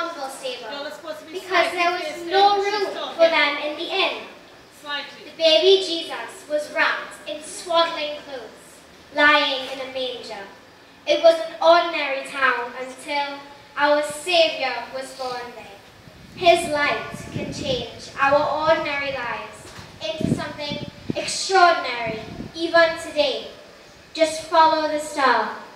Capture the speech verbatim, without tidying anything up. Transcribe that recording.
humble stable, No, that's supposed to be because slightly there was faced no in. She's room talking. for them in the inn. Slightly. The baby Jesus was wrapped in swaddling clothes, lying in a manger. It was an ordinary town until our Saviour was born there. His light can change our ordinary lives into something extraordinary, even today. Just follow the star